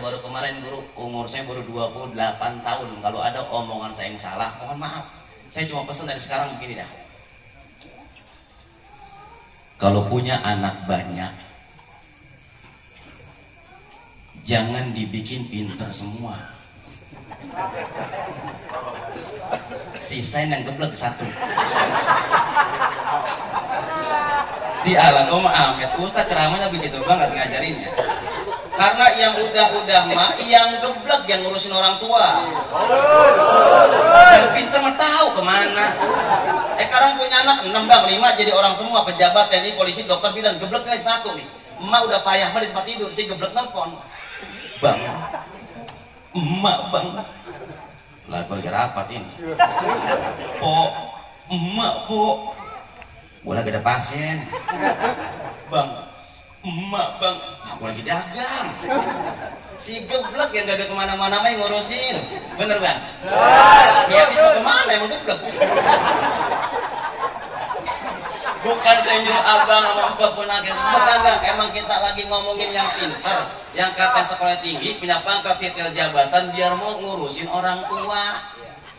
baru kemarin guru, umur saya baru 28 tahun. Kalau ada omongan saya yang salah, mohon maaf. Saya cuma pesan dari sekarang begini dah. Kalau punya anak banyak, jangan dibikin pinter semua. Sisain yang geblek satu. Di alam Ahmed Ustaz ceramahnya begitu banget ngajarinnya. Karena yang udah mah yang geblek yang ngurusin orang tua. Yang pinter mah tahu kemana. Sekarang punya anak 6 bang, 5 jadi orang semua, pejabat, TNI, polisi, dokter, bidan, gebleknya satu nih. Emak udah payah banget di tempat tidur, si geblek nelfon. Bang, emak bang. Lah gue lagi rapat ini. Po, emak po. Gue lagi ada pasien. Bang, emak bang. Aku lagi dagang. Si geblek yang gak ada kemana-mana main ngurusin. Bener bang? Ya habis mau kemana emang geblek? Bukan saya nyuruh abang sama empok punakan. Bukan bang, emang kita lagi ngomongin yang pintar, yang kata sekolah tinggi, punya pangkat titel jabatan biar mau ngurusin orang tua.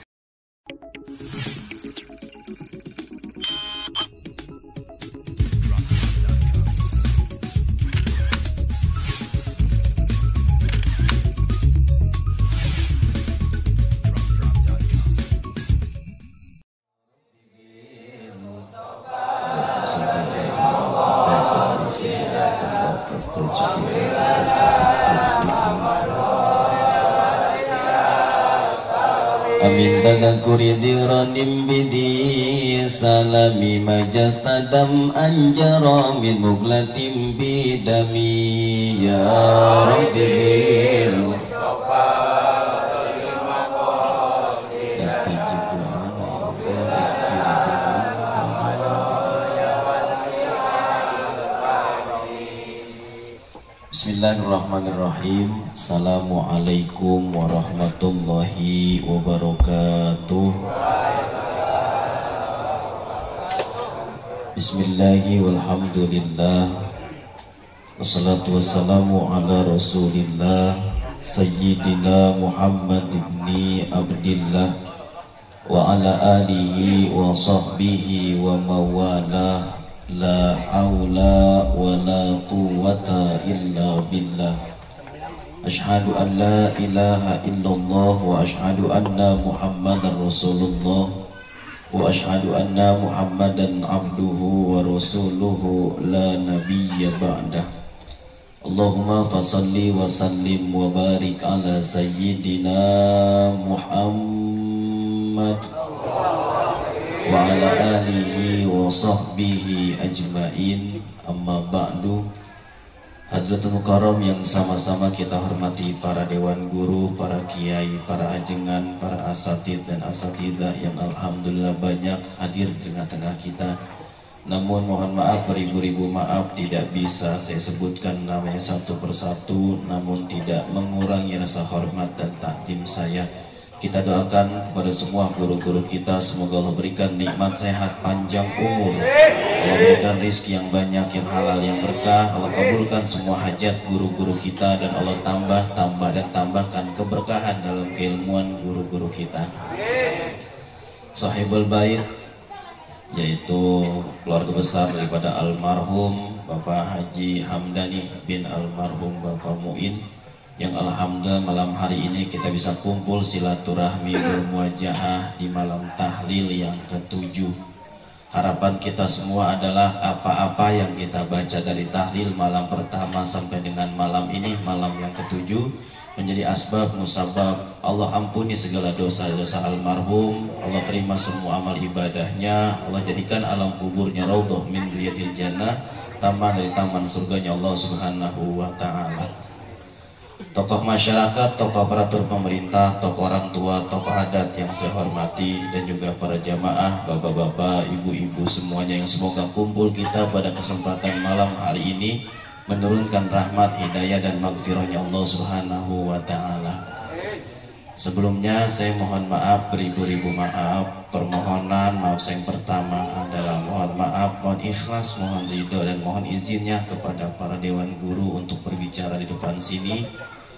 Amin tadakuri diranim bidi salami majastadam anjara min muglatim bidami ya Rabbil Bismillahirrahmanirrahim. Assalamualaikum warahmatullahi wabarakatuh. Bismillahi walhamdulillah. Wassalatu wassalamu ala rasulillah Sayyidina Muhammad ibni Abdillah wa ala alihi wa sahbihi wa mawalah. La haula wa la quwwata illa billah. Ashhadu an la ilaha illallah wa ashhadu anna Muhammadar Rasulullah wa ashhadu anna Muhammadan abduhu wa rasuluhu la nabiyya ba'dah. Allahumma fasalli wa sallim wa barik ala sayyidina Muhammad wa ala alihi wa sahbihi ajma'in. Amma ba'du. Hadratul Mukarram yang sama-sama kita hormati, para dewan guru, para kiai, para ajengan, para asatid dan asatidah yang alhamdulillah banyak hadir di tengah-tengah kita. Namun mohon maaf, beribu-ribu maaf, tidak bisa saya sebutkan namanya satu persatu, namun tidak mengurangi rasa hormat dan takdim saya. Kita doakan kepada semua guru-guru kita, semoga Allah berikan nikmat sehat, panjang umur, Allah berikan rizki yang banyak, yang halal, yang berkah. Allah kabulkan semua hajat guru-guru kita, dan Allah tambahkan keberkahan dalam keilmuan guru-guru kita. Sahibul bait, yaitu keluarga besar daripada almarhum Bapak Haji Hamdani bin almarhum Bapak Muin, yang alhamdulillah malam hari ini kita bisa kumpul silaturahmi bermuajahah di malam tahlil yang ke-7. Harapan kita semua adalah apa-apa yang kita baca dari tahlil malam pertama sampai dengan malam ini, malam yang ke-7, menjadi asbab musabab Allah ampuni segala dosa-dosa almarhum, Allah terima semua amal ibadahnya, Allah jadikan alam kuburnya raudhah min riyadil jannah, taman dari taman surganya Allah Subhanahu wa ta'ala. Tokoh masyarakat, tokoh aparatur pemerintah, tokoh orang tua, tokoh adat yang saya hormati, dan juga para jamaah, bapak-bapak, ibu-ibu semuanya yang semoga kumpul kita pada kesempatan malam hari ini menurunkan rahmat, hidayah dan maghfirahnya Allah Subhanahu wa ta'ala. Sebelumnya saya mohon maaf, beribu-ribu maaf. Permohonan maaf saya yang pertama adalah mohon maaf, mohon ikhlas, mohon ridho dan mohon izinnya kepada para dewan guru untuk berbicara di depan sini.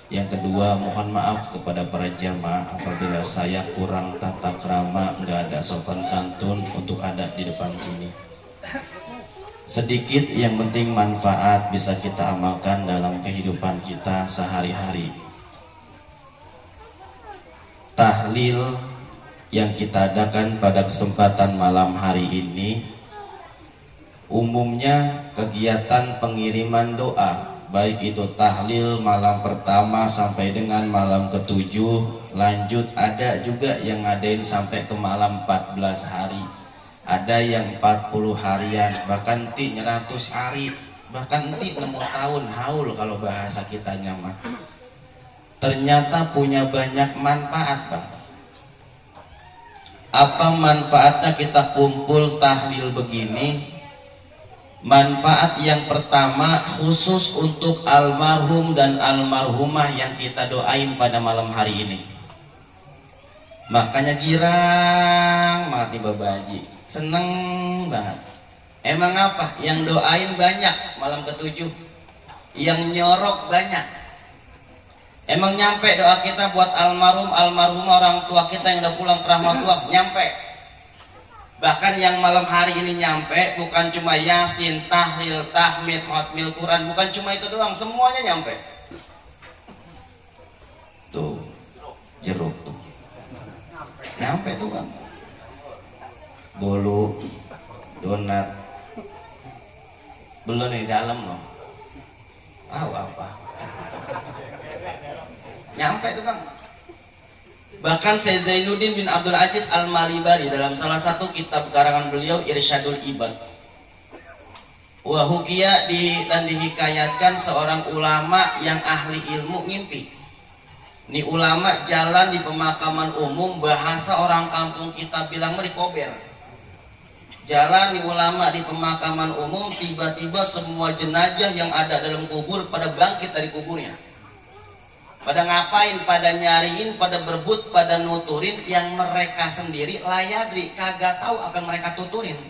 Yang kedua, mohon maaf kepada para jamaah apabila saya kurang tata krama, nggak ada sopan santun untuk ada di depan sini. Sedikit yang penting manfaat bisa kita amalkan dalam kehidupan kita sehari-hari. Tahlil yang kita adakan pada kesempatan malam hari ini umumnya kegiatan pengiriman doa, baik itu tahlil malam pertama sampai dengan malam ke-7, lanjut ada juga yang ngadain sampai ke malam 14 hari, ada yang 40 harian, bahkan 100 hari, bahkan 60 tahun haul kalau bahasa kitanya mah. Ternyata punya banyak manfaat, Bang. Apa manfaatnya kita kumpul tahlil begini? Manfaat yang pertama khusus untuk almarhum dan almarhumah yang kita doain pada malam hari ini. Makanya girang banget nih Bapak Haji, seneng banget. Emang apa? Yang doain banyak malam ke-7, yang nyorok banyak. Emang nyampe doa kita buat almarhum, almarhumah orang tua kita yang udah pulang ke rahmatullah, nyampe. Bahkan yang malam hari ini nyampe bukan cuma yasin, tahlil, tahmid, khatmil Quran, bukan cuma itu doang, semuanya nyampe. Tuh, jeruk tuh. Nyampe tuh Bang. Bolu, donat. Belum di dalam loh. Apa? Nyampe tuh Bang. Bahkan Syekh Zainuddin bin Abdul Aziz Al-Malibari dalam salah satu kitab karangan beliau Irsyadul Ibad, wahukia dan dihikayatkan seorang ulama yang ahli ilmu ngimpi. Ini ulama jalan di pemakaman umum, bahasa orang kampung kita bilang di kober. Jalan di ulama di pemakaman umum, tiba-tiba semua jenazah yang ada dalam kubur pada bangkit dari kuburnya. Pada ngapain? Pada nyariin, pada berebut, pada nuturin yang mereka sendiri layadri, kagak tahu apa yang mereka tuturin.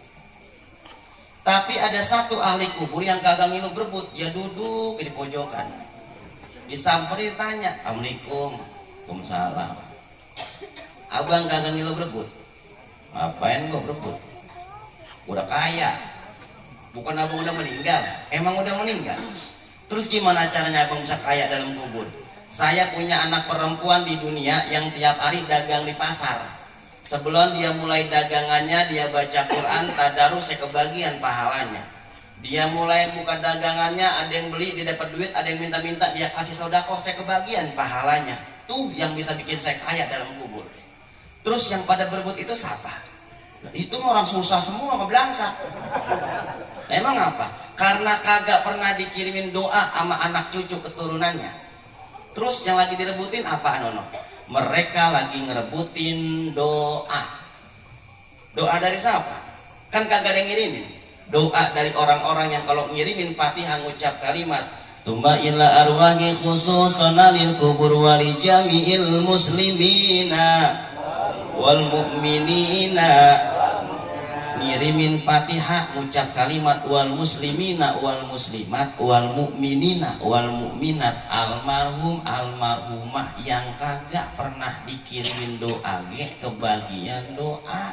Tapi ada satu ahli kubur yang kagak ngilu berebut, dia duduk di pojokan. Disamperin tanya, "Assalamualaikum." "Waalaikumsalam." "Abang kagak ngilu berebut?" "Ngapain gua berebut? Udah kaya." "Bukan abang udah meninggal?" "Emang udah meninggal? Terus gimana caranya abang bisa kaya dalam kubur?" "Saya punya anak perempuan di dunia yang tiap hari dagang di pasar. Sebelum dia mulai dagangannya, dia baca Quran, tadarus, saya kebagian pahalanya. Dia mulai buka dagangannya, ada yang beli, dia dapat duit, ada yang minta-minta, dia kasih sedekah, saya kebagian pahalanya. Tuh yang bisa bikin saya kaya dalam kubur." Terus yang pada berebut itu siapa? Itu orang susah semua, ngebelangsa. Emang apa? Karena kagak pernah dikirimin doa sama anak cucu keturunannya. Terus yang lagi direbutin apa Nono? Mereka lagi ngerebutin doa. Doa dari siapa? Kan kagak ada yang ngirimin. Doa dari orang-orang yang kalau ngirimin Fatihah ngucap kalimat Tumma illa arwahi khususana lil kubur wali jami'il muslimina wal mu'minina. Ngirimin Fatihah ngucap kalimat wal muslimina wal muslimat wal mu'minina wal mu'minat, almarhum almarhumah yang kagak pernah dikirimin doa kebagian doa.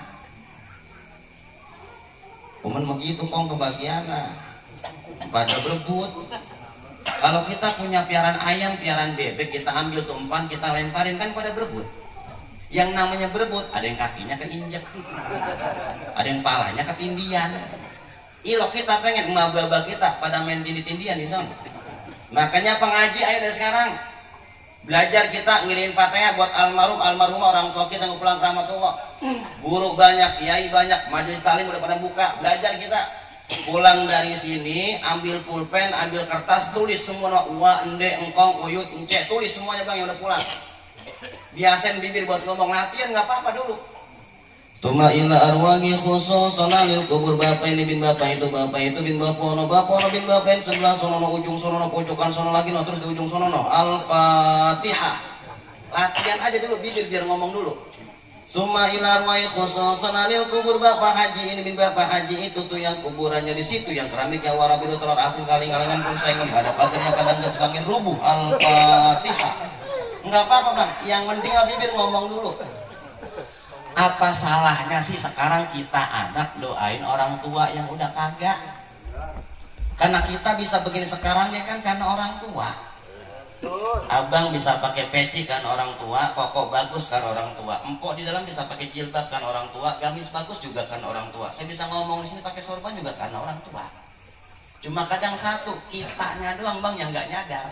Cuman begitu kong kebagiannya pada berebut. Kalau kita punya piaran ayam, piaran bebek, kita ambil tumpan, kita lemparin, kan pada berebut. Yang namanya berebut, ada yang kakinya keinjek, ada yang palanya ketindian. Ilok kita pengen emak-baba kita pada main tindih-tindian di sana. Makanya pengaji ayo dari sekarang belajar kita ngirimin Fatihah buat almarhum almarhumah orang tua kita yang pulang ke rahmatullah. Guru banyak, kiai banyak, majelis taklim udah pada buka. Belajar kita pulang dari sini, ambil pulpen, ambil kertas, tulis semua nama Wa, Ende, Engkong, Uyut, Ence, tulis semuanya Bang yang udah pulang. Biasain bibir buat ngomong, latihan nggak apa-apa dulu. Tuma illa arwagi khususan lil kubur, bapak ini bin bapak itu bin bapono bin bapak ini sebelah sonono ujung sonono pojokan sono lagi no, terus di ujung sonono Al-Fatihah. Latihan aja dulu bibir biar ngomong dulu. Summa ila ruwai khususan alil kubur Bapak Haji ini bin Bapak Haji itu tuh yang kuburannya di situ yang keramiknya warna biru telur asin kaling-kalingan pun saya ada pagarnya kadang ketukangin rubuh. Al-Fatihah. Enggak apa-apa Bang, yang penting bibir ngomong dulu. Apa salahnya sih sekarang kita anak doain orang tua yang udah kagak? Karena kita bisa begini sekarang ya kan karena orang tua. Abang bisa pakai peci kan orang tua, koko bagus kan orang tua, empok di dalam bisa pakai jilbab kan orang tua, gamis bagus juga kan orang tua. Saya bisa ngomong di sini pakai sorban juga karena orang tua. Cuma kadang satu kitanya doang Bang yang nggak nyadar.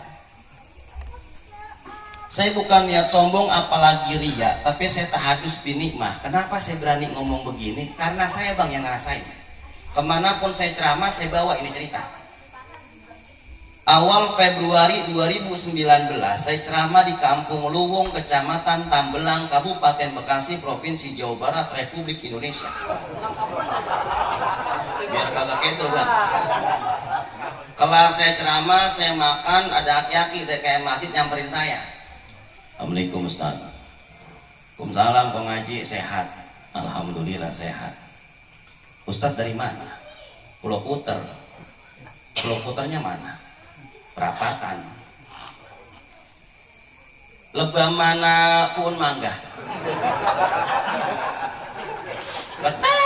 Saya bukan niat sombong apalagi ria, tapi saya tahadus binikmah. Kenapa saya berani ngomong begini? Karena saya Bang yang ngerasain. Kemanapun saya ceramah saya bawa ini cerita. Awal Februari 2019 saya ceramah di Kampung Luwung, Kecamatan Tambelang, Kabupaten Bekasi, Provinsi Jawa Barat, Republik Indonesia. Biar kagak ketul Bang. Kelar saya ceramah, saya makan, ada aki-aki dari kayak masjid nyamperin saya. Assalamualaikum Ustaz. Waalaikumsalam Kong Haji, sehat. Alhamdulillah sehat. Ustaz dari mana? Pulau Puter. Pulau Puternya mana? Perapatan. Lebah mana pun mangga. Betul.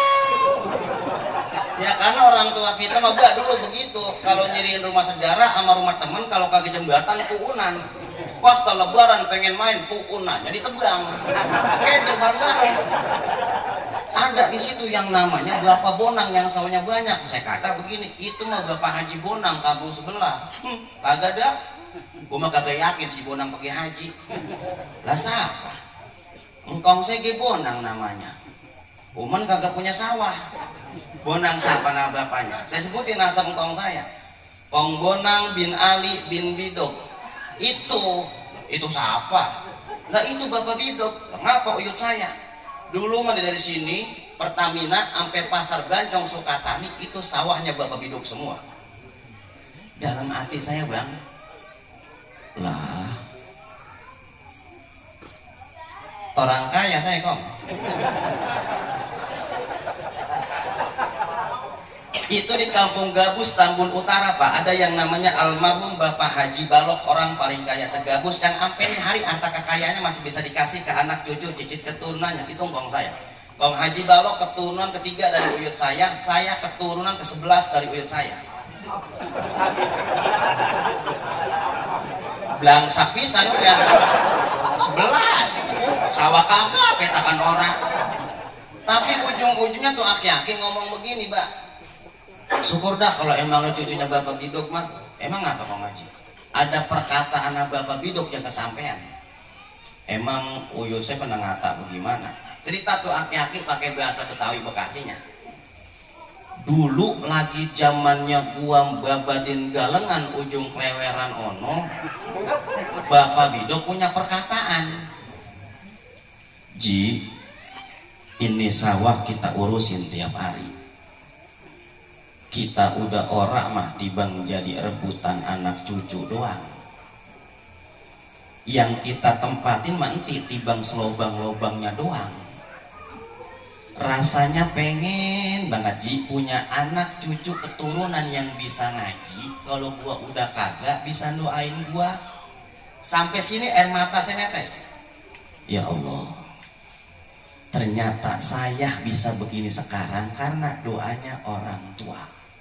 Ya karena orang tua kita mah dulu begitu. Kalau nyiriin rumah saudara sama rumah teman, kalau kaki jembatan puunan. Pas setelah lebaran pengen main puunannya ditebang. Itu bareng-bareng. Ada di situ yang namanya Bapak Bonang yang sawahnya banyak. Saya kata begini, itu mah Bapak Haji Bonang kampung sebelah. Kagak ada. Gua mah kagak yakin si Bonang pakai haji. Lah siapa? Engkong saya Bonang namanya. Uman kagak punya sawah. Bonang siapa nama bapaknya? Saya sebutin asal engkong saya. Kong Bonang bin Ali bin Bidok. Itu siapa? Lah itu Bapak Bidok. Ngapa uyut saya? Dulu mah dari sini Pertamina sampai Pasar Gancong Sukatani itu sawahnya Bapak Bidok semua. Dalam hati saya Bang, lah orang kaya saya Kong. Itu di Kampung Gabus, Tambun Utara Pak, ada yang namanya almarhum Bapak Haji Balok, orang paling kaya segabus, yang sampai hari harta kekayaannya masih bisa dikasih ke anak cucu, cicit keturunannya. Itu Kong saya. Kong Haji Balok keturunan ketiga dari uyut saya keturunan ke-11 dari uyut saya. Blangsak pisan ya. 11. Sawah kagak petakan orang. Tapi ujung-ujungnya tuh aki-aki ngomong begini, Mbak. Syukur dah kalau emang lo cucunya Bapak Bidok mah. Emang apa Kong Haji? Ada perkataan Bapak Bidok yang kesampean. Emang uyut saya pernah ngata bagaimana? Cerita tuh aki-aki pakai bahasa Betawi Bekasinya. Dulu lagi zamannya gua Babadin Galengan ujung Kleweran ono, Bapak Bidok punya perkataan. Ji, ini sawah kita urusin tiap hari. Kita udah orak mah tibang jadi rebutan anak cucu doang. Yang kita tempatin mah enti tibang selobang-lobangnya doang. Rasanya pengen banget Ji punya anak cucu keturunan yang bisa ngaji. Kalau gua udah kagak bisa doain gua. Sampai sini air mata saya netes. Ya Allah, ternyata saya bisa begini sekarang karena doanya orang tua.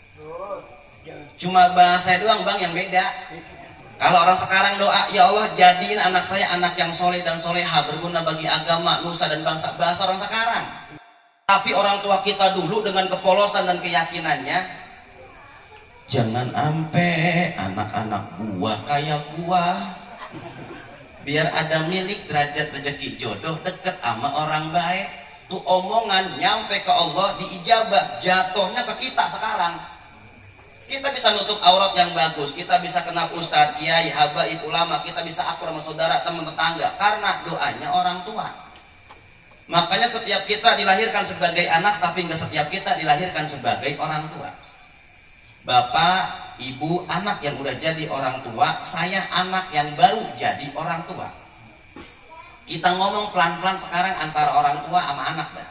Cuma bahasa doang Bang yang beda. Kalau orang sekarang doa, ya Allah jadiin anak saya anak yang soleh dan soleha, berguna bagi agama, nusa dan bangsa. Bahasa orang sekarang. Tapi orang tua kita dulu dengan kepolosan dan keyakinannya, jangan ampe anak-anak gua kayak gua. Biar ada milik derajat rezeki jodoh deket sama orang baik. Tuh omongan nyampe ke Allah diijabah, jatuhnya ke kita sekarang. Kita bisa nutup aurat yang bagus, kita bisa kenal ustadz, kiai, habaib, ulama, kita bisa akur sama saudara, teman tetangga karena doanya orang tua. Makanya setiap kita dilahirkan sebagai anak, tapi nggak setiap kita dilahirkan sebagai orang tua. Bapak, ibu, anak yang udah jadi orang tua, saya anak yang baru jadi orang tua. Kita ngomong pelan-pelan sekarang antara orang tua sama anak dah.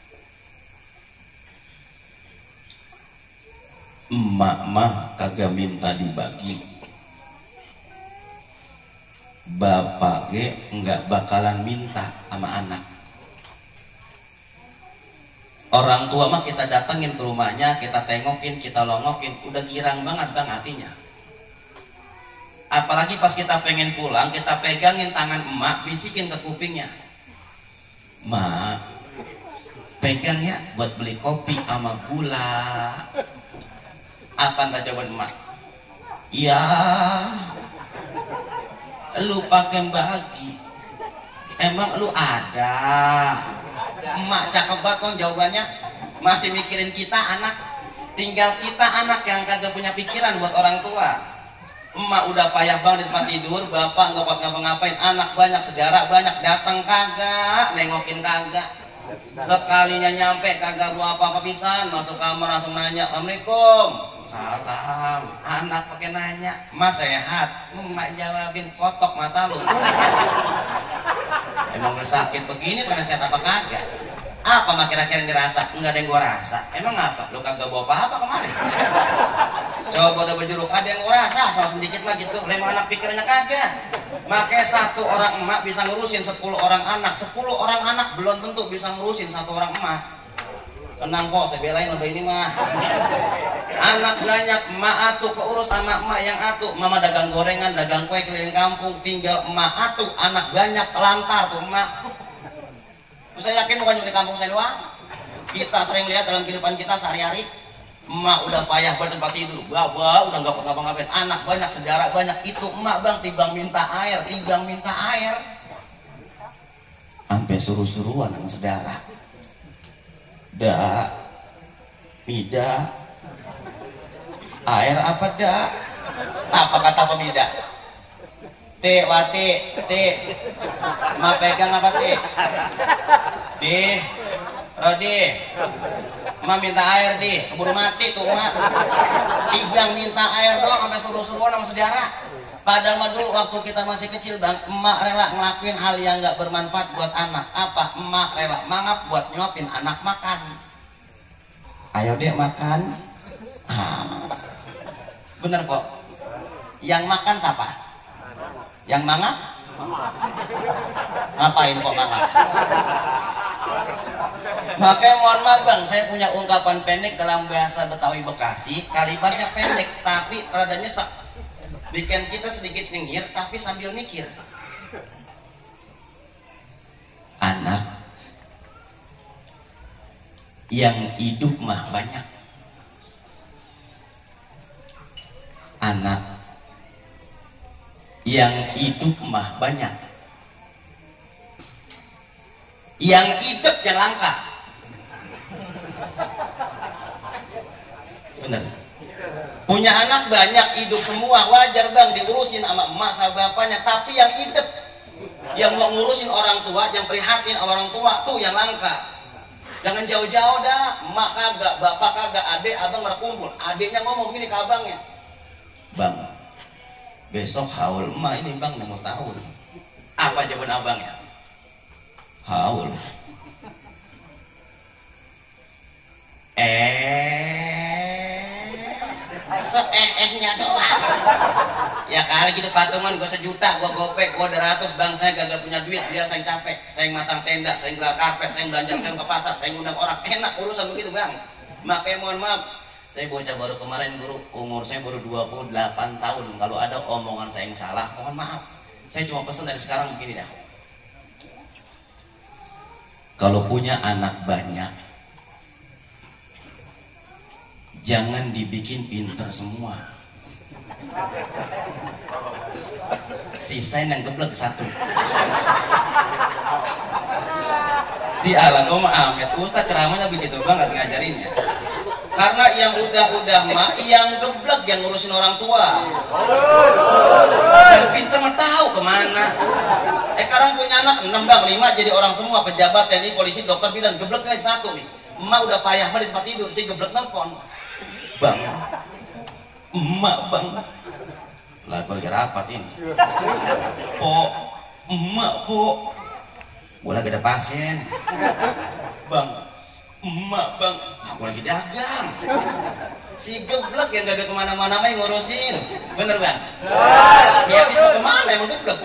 Emak mah kagak minta dibagi, bapak ge enggak bakalan minta sama anak. Orang tua mah kita datengin ke rumahnya, kita tengokin, kita longokin, udah girang banget bang hatinya. Apalagi pas kita pengen pulang, kita pegangin tangan emak, bisikin ke kupingnya, "Mak, pegang ya buat beli kopi sama gula." Apa nggak jawaban emak? "Iya." Lu pakai bagi, emang lu ada? Emak cakep banget kok jawabannya. Masih mikirin kita anak. Tinggal kita anak yang kagak punya pikiran buat orang tua. Emak udah payah banget di tempat tidur, bapak nggak kuat ngapa-ngapain, anak banyak, saudara banyak, datang kagak, nengokin kagak. Sekalinya nyampe kagak gua apa-apa pisan, masuk kamar langsung nanya, "Assalamualaikum." "Salam." Anak pakai nanya, "Mas sehat?" Emak jawabin, "Kotok mata lu." Emang udah sakit begini pengen sehat apa kagak? Apa mak kira-kira yang dirasa? Enggak ada yang gua rasa. Emang apa? Lu kagak bawa apa-apa kemarin? Coba udah berjeruk, ada yang gua rasa sama sedikit mah gitu. Lima anak pikirannya kagak. Makanya satu orang emak bisa ngurusin 10 orang anak. 10 orang anak belum tentu bisa ngurusin satu orang emak. Tenang kok, saya belain lebih ini mah. Anak banyak, emak atuh keurus sama emak yang atuh. Mama dagang gorengan, dagang kue keliling kampung, tinggal emak atuh. Anak banyak, lantar tuh emak. Terus saya yakin bukan cuma di kampung saya doang. Kita sering lihat dalam kehidupan kita sehari-hari. Emak udah payah bertempat tidur, bawa udah nggak ngapa-ngapain. Anak banyak, saudara banyak, itu emak bang timbang minta air, timbang minta air. Sampai suruh-suruan sama saudara. "Da, Mida, air apa da?" Apa kata pemida? "Teh, wati, teh." "Ma pegang apa teh?" "Di, Rodi, ma minta air di." Keburu mati tuh ma. Tigang minta air doang sampai suruh-suruan sama saudara. Padahal mah dulu waktu kita masih kecil bang, emak rela ngelakuin hal yang nggak bermanfaat buat anak. Apa? Emak rela mangap buat nyuapin anak makan. "Ayo deh makan." Bener kok. Yang makan siapa? Yang mangap? Ngapain kok mangap? Makanya mohon maaf bang, saya punya ungkapan pendek dalam bahasa Betawi Bekasi. Kalimatnya pendek tapi rada nyesek, bikin kita sedikit nyengir tapi sambil mikir. Anak yang hidup mah banyak. Anak yang hidup mah banyak. Yang hidup yang langka. Bener. Punya anak banyak, hidup semua, wajar bang diurusin sama emak sama bapaknya. Tapi yang hidup, yang mau ngurusin orang tua, yang prihatin orang tua, tuh yang langka. Jangan jauh-jauh dah, emak kagak, bapak kagak, adik, abang berkumpul. Adiknya ngomong gini ke abangnya, "Bang, besok haul emak ini bang, mau tahun." Apa jawaban abangnya? "Haul." Seehnya doang. Ya kali gitu patungan, gue 1 juta, gue gopek, gue 200, bang saya gak punya duit, dia saya capek, saya masang tenda, saya gelar karpet, saya belanja, saya ke pasar, saya ngundang orang, enak urusan begitu bang. Makanya mohon maaf, saya bocah baru kemarin guru, umur saya baru 28 tahun, kalau ada omongan saya yang salah, mohon maaf. Saya cuma pesan dari sekarang begini dah. Kalau punya anak banyak, jangan dibikin pinter semua. Sisain yang geblek 1. Di alam Amet Ustaz ceramahnya begitu banget ngajarinnya. Karena yang udah mah, yang geblek yang ngurusin orang tua. Yang pinter mah tahu kemana. Sekarang punya anak 6 bang, 5 jadi orang semua, pejabat, TNI, polisi, dokter, bidan, gebleknya 1 nih. Emak udah payah banget di tempat tidur, si geblek nelfon. "Bang, emak bang." Lah gue rapat ini. "Po, emak po." Gua lagi ada pasien. Bang, emak bang, aku lagi dagang. Si geblek yang gak ada kemana-mana main ngurusin. Bener bang? Ya habis mau kemana emang geblek?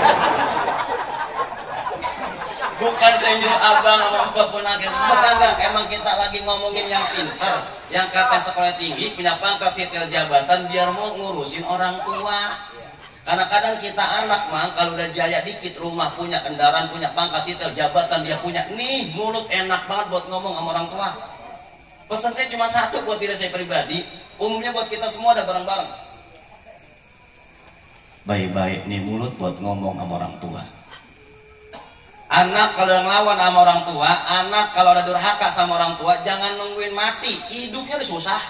Bukan saya nyuruh abang sama empok punakin. Bukan bang, emang kita lagi ngomongin yang pintar, yang kata sekolah tinggi, punya pangkat titel jabatan biar mau ngurusin orang tua. Karena kadang kita anak mang, kalau udah jaya dikit, rumah punya kendaraan, punya pangkat titel jabatan dia punya, nih mulut enak banget buat ngomong sama orang tua. Pesan saya cuma satu buat diri saya pribadi, umumnya buat kita semua ada bareng-bareng. Baik-baik nih mulut buat ngomong sama orang tua. Anak kalau ngelawan sama orang tua, anak kalau ada durhaka sama orang tua, jangan nungguin mati, hidupnya udah susah.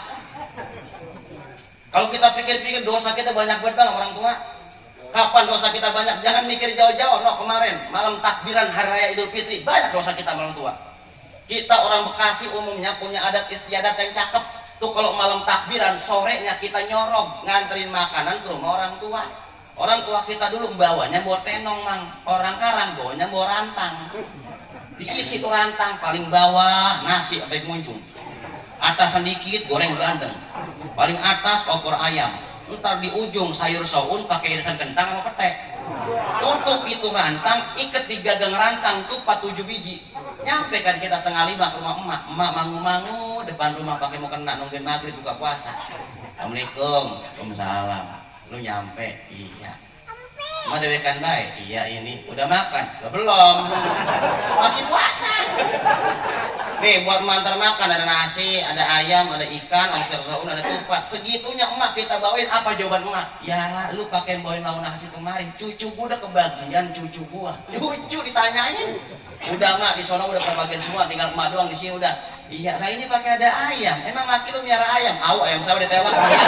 Kalau kita pikir-pikir dosa kita banyak banget bang orang tua. Kapan dosa kita banyak? Jangan mikir jauh-jauh. No, kemarin malam takbiran hari raya Idul Fitri banyak dosa kita sama orang tua. Kita orang Bekasi umumnya punya adat istiadat yang cakep. Tuh kalau malam takbiran sorenya kita nyorong nganterin makanan ke rumah orang tua. Orang tua kita dulu bawanya bawa tenong mang. Orang karang bawanya bawa rantang. Diisi tuh rantang paling bawah nasi sampai muncung. Atasan dikit goreng bandeng. Paling atas opor ayam. Ntar di ujung sayur soun pakai irisan kentang sama petek. Tutup itu rantang, ikat di gagang rantang tuh 4-7 biji. Nyampe kan kita 4:30 ke rumah emak. Emak mangu-mangu depan rumah pakai mau kena nungguin maghrib buka puasa. Assalamualaikum. Waalaikumsalam. Lu nyampe? Iya. Emak dewekan baik? Iya ini. Udah makan? Belum. Masih puasa. Nih buat mantar makan ada nasi, ada ayam, ada ikan, ada sayur, ada tupat. Segitunya emak kita bawain apa jawaban emak? Ya lu pakai bawain lauk nasi kemarin, cucu gua udah kebagian cucu gua. Cucu ditanyain. Udah emak di sono udah kebagian semua, tinggal emak doang di sini udah. Iya, nah ini pakai ada ayam. Emang laki lu miara ayam? Ayam saya udah tewak. Iya.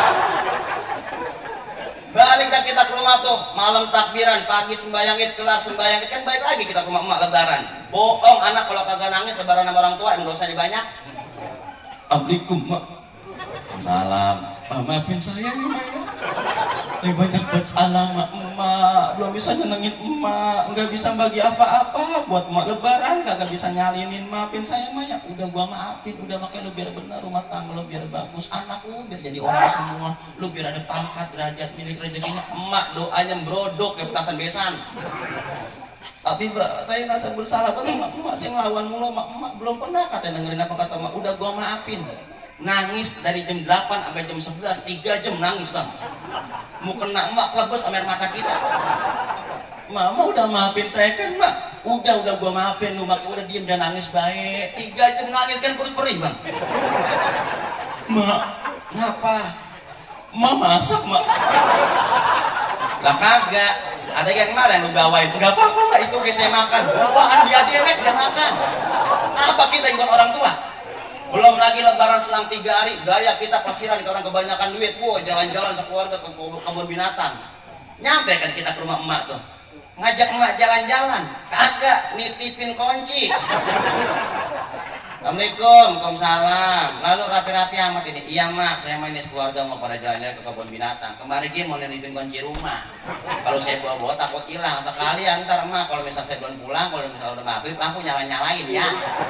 Balik dah kita ke rumah tuh, malam takbiran, pagi sembayang id, kelar sembayang id, kan balik lagi kita ke rumah emak lebaran. Bohong anak kalau kagak nangis lebaran sama orang tua, emang dosanya banyak. Assalamualaikum mak. Salam. Maafin saya nih mak ya. Banyak buat salah emak, belum bisa nyenengin emak, nggak bisa bagi apa-apa buat emak lebaran, kagak bisa nyalinin. Maafin saya mak ya. Udah gua maafin, udah makanya lu biar benar rumah tangga lu biar bagus, anak lu biar jadi orang semua, lu biar ada pangkat derajat milik rezekinya. Emak doanya brodok kayak petasan besan. Tapi mbak, saya rasa bersalah banget emak saya ngelawan mulu, emak belum pernah kata dengerin apa kata emak. Udah gua maafin. Nangis dari jam 8 sampai jam 11, 3 jam nangis bang. Mau kena emak kelebes sama air mata kita. Mama udah maafin saya kan mak. Udah gua maafin lu mak, udah diem jangan nangis baik. 3 jam nangis kan perut perih bang. Mak, ngapa? Mak masak mak. Lah kagak. Ada yang kemarin lu bawain. Enggak apa-apa mak, itu guys saya makan. Bawaan dia direct dia makan. Apa kita ikut orang tua? Belum lagi lebaran selang 3 hari, gaya kita pasiran ke orang kebanyakan duit, jalan-jalan sekeluarga ke kebun binatang. Nyampe kan kita ke rumah emak tuh, ngajak emak jalan-jalan, kagak nitipin kunci. Assalamualaikum, waalaikumsalam. Lalu rapi-rapi amat ini, iya mak, saya main keluarga mau pada jalan-jalan ke kebun binatang. Kemarin dia mau nitipin kunci rumah. Kalau saya bawa-bawa takut hilang. Sekali antar emak, kalau misalnya saya belum pulang, kalau misalnya udah maghrib, lampu nyala-nyalain ya.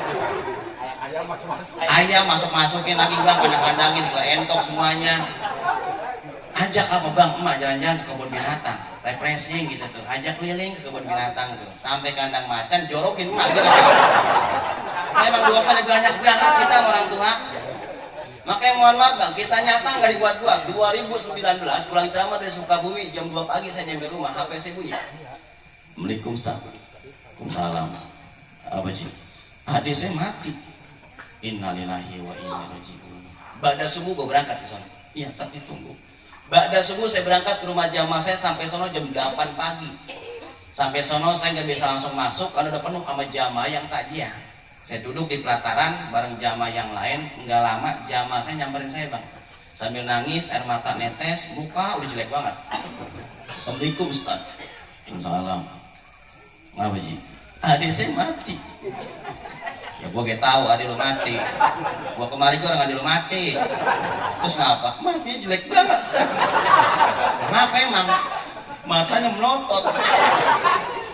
Ayam masuk-masukin lagi bang, kandang-kandangin, entok semuanya. Ajak apa bang, emak jalan-jalan ke kebun binatang, refreshing gitu tuh, ajak keliling ke kebun binatang tuh, sampai kandang macan, jorokin emak gitu. Memang dosanya banyak banget kita orang tua. Makanya mohon maaf bang, kisah nyata nggak dibuat-buat. 2019 pulang ceramah dari Sukabumi jam 2 pagi saya nyampe rumah, HP saya bunyi. Assalamualaikum Ustaz. Waalaikumsalam. Apa sih? Adik saya mati. Innalillahi wa inna ilaihi raji'un. Ba'da subuh gue berangkat ke sana. Iya, tadi tunggu. Ba'da subuh saya berangkat ke rumah jamaah saya sampai sono jam 8 pagi. Sampai sono saya nggak bisa langsung masuk karena udah penuh sama jamaah yang takjiah. Saya duduk di pelataran bareng jamaah yang lain. Nggak lama jamaah saya nyamperin saya bang. Sambil nangis, air mata netes, muka udah jelek banget. Assalamualaikum Ustaz. Waalaikumsalam. Ngapa Ji? Adik saya mati. Ya gua gak tahu adik lu mati. Gua kemarin orang adik lu mati. Terus ngapa? Mati jelek banget Ustaz. Ngapa emang? Matanya melotot. Mulut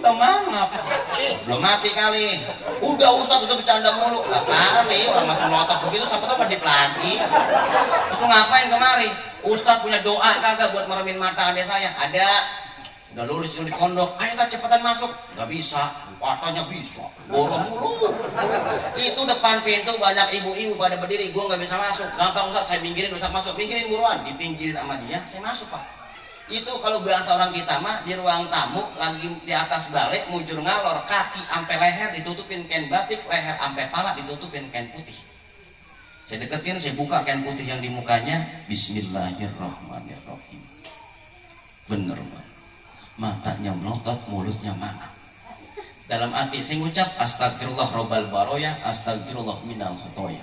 Lo mangap. Belum mati kali. Udah Ustaz udah bercanda mulu. Apaan nih orang masih melotot begitu siapa tahu berdip lagi. Terus ngapain kemari? Ustaz punya doa kagak buat meremin mata adik saya? Ada. Udah lulus di pondok. Ayo tak cepetan masuk. Gak bisa. Katanya bisa. Borong mulu. Itu depan pintu banyak ibu-ibu pada berdiri. Gua nggak bisa masuk. Gampang Ustaz, saya pinggirin Ustaz masuk. Pinggirin buruan. Dipinggirin sama dia, saya masuk Pak. Itu kalau bahasa orang kita mah di ruang tamu lagi di atas balik mujur ngalor, kaki ampe leher ditutupin kain batik, leher ampe pala ditutupin kain putih. Saya deketin, saya buka kain putih yang di mukanya. Bismillahirrahmanirrahim. Bener Bang. Matanya melotot, mulutnya mangap. Dalam hati saya ngucap astagfirullah robbal baroya, astagfirullah minal khotoya.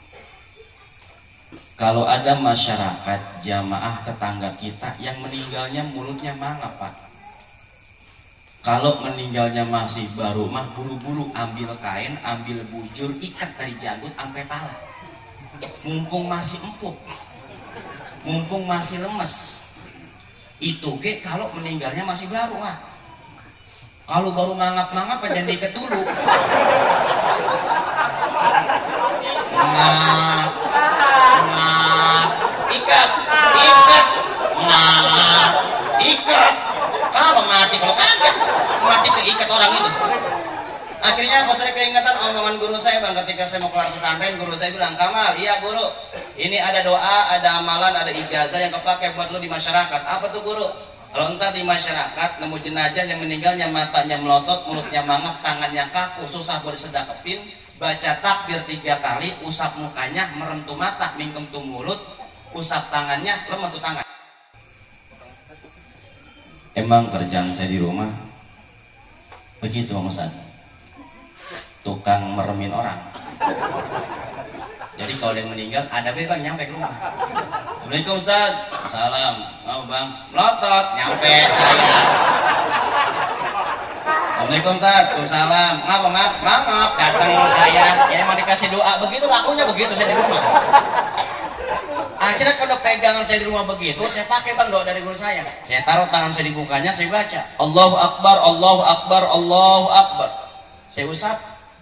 Kalau ada masyarakat jamaah tetangga kita yang meninggalnya mulutnya mangap Pak. Kalau meninggalnya masih baru mah buru-buru ambil kain, ambil bujur, ikat dari janggut sampai pala. Mumpung masih empuk, mumpung masih lemes. Itu ke kalau meninggalnya masih baru mah. Kalau baru mangap-mangap aja diikat dulu. Ikat, kalau mati, kalau kagak mati keikat orang itu. Akhirnya pas saya keingatan omongan guru saya Bang, ketika saya mau keluar pesantren, guru saya bilang, Kamal, iya guru, ini ada doa, ada amalan, ada ijazah yang kepake buat lu di masyarakat. Apa tuh guru? Kalau entar di masyarakat nemu jenazah yang meninggalnya matanya melotot, mulutnya mangap, tangannya kaku, susah buat disedekepin, baca takbir 3 kali, usap mukanya, merem tuh mata, mingkem tuh mulut, usap tangannya, lemas tuh tangan. Emang kerjaan saya di rumah begitu Mas Ustaz, tukang meremin orang. Jadi kalau yang meninggal ada Bang nyampe ke rumah. Assalamualaikum Ustaz. Salam. Oh Bang, melotot nyampe saya. Assalamualaikum Ustaz. Waalaikumsalam. Ngapa maaf datang saya. Ya emang dikasih doa begitu, lakunya begitu saya di rumah. Akhirnya kalau pegangan saya di rumah begitu, saya pakai Bang doa dari guru saya. Saya taruh tangan saya di bukanya, saya baca Allahu Akbar, Allahu Akbar, Allahu Akbar. Saya usap,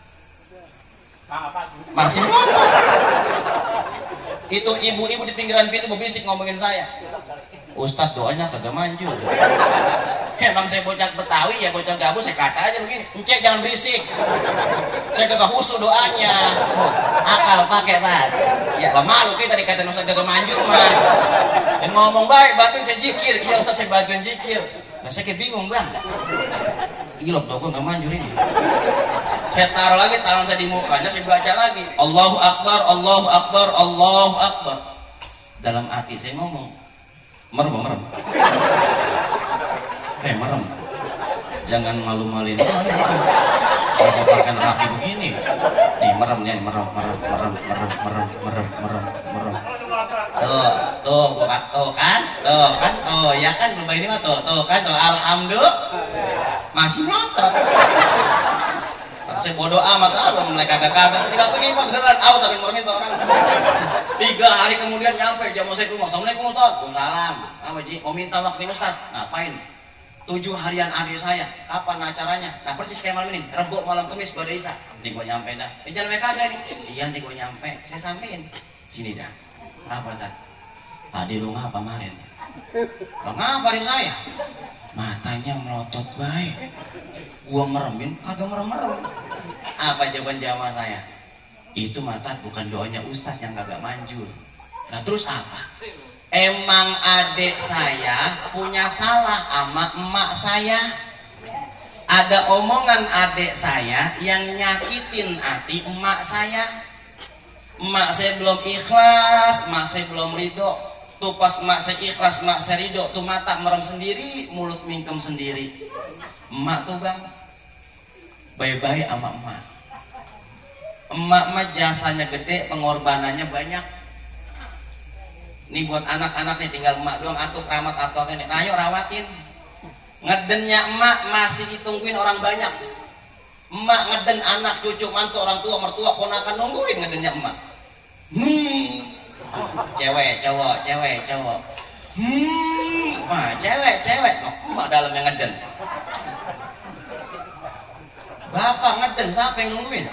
masih melotot. Itu ibu-ibu di pinggiran pintu berbisik ngomongin saya. Ustadz doanya kagak manjur. Emang saya bocah Betawi ya, bocah gabus, saya kata aja begini, encek jangan berisik. Saya kagak khusus doanya. Akal pakai Tad. Ya lah malu kita dikatain Ustadz kagak manjur mah. Dan ngomong baik, batin saya zikir. Iya Ustadz saya bagian zikir. Nah saya kayak bingung Bang. Iya loh, kok gak manjur ini. Saya taruh lagi tangan saya di mukanya, saya baca lagi Allahu Akbar, Allahu Akbar, Allahu Akbar. Dalam hati saya ngomong, merem. Merem. Jangan malu-maluin. Kalau pakai rapi begini. Nih merem. Tuh, ya kan belum ini mah tuh kan, alhamdulillah. Masih melotot. Saya bodoh amat mereka kagak tidak begini Pak, beneran awas sampai meremin Pak orang. 3 hari kemudian nyampe jam saya ke rumah. Assalamualaikum Ustaz. Waalaikumsalam. Apa Ji? Mau minta waktu Ustaz. Ngapain? 7 harian adik saya. Kapan acaranya? Nah persis kayak malam ini. Rebo malam Kamis pada Isa. Nanti gua nyampe dah. Jangan mereka aja nih. Iya nanti gua nyampe. Saya sampein. Sini dah. Apa Ustaz? Tadi lu ngapa kemarin? Lo ngapa hari saya? Matanya melotot baik. Gua meremin, agak merem-merem. Apa jawaban jamaah saya? Itu mata bukan doanya Ustadz yang kagak manjur. Nah terus apa? Emang adik saya punya salah sama emak saya. Ada omongan adik saya yang nyakitin hati emak saya. Emak saya belum ikhlas, emak saya belum ridho. Tuh pas emak saya ikhlas, emak saya ridho, tuh mata merem sendiri, mulut mingkem sendiri. Emak tuh Bang, baik-baik sama emak. Emak mah jasanya gede, pengorbanannya banyak. Nih buat anak-anak nih tinggal emak doang, atuh keramat atau ini, ayo rawatin. Ngedennya emak masih ditungguin orang banyak. Emak ngeden anak, cucu, mantu, orang tua, mertua, ponakan nungguin ngedennya emak. Cewek, cowok. Wah, cewek. Emak dalam yang ngeden. Bapak ngeden, siapa yang nungguin?